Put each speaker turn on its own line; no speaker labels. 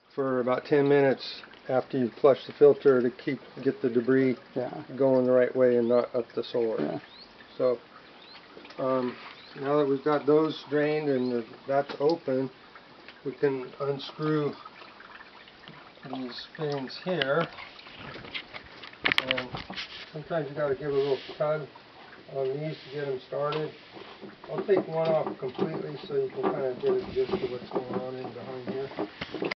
for about 10 minutes after you flush the filter to get the debris going the right way and not up the solar.
Yeah.
So now that we've got those drained and that's open, we can unscrew these fittings here. And sometimes you got to give a little tug on these to get them started. I'll take one off completely so you can kind of get a gist of what's going on in behind here.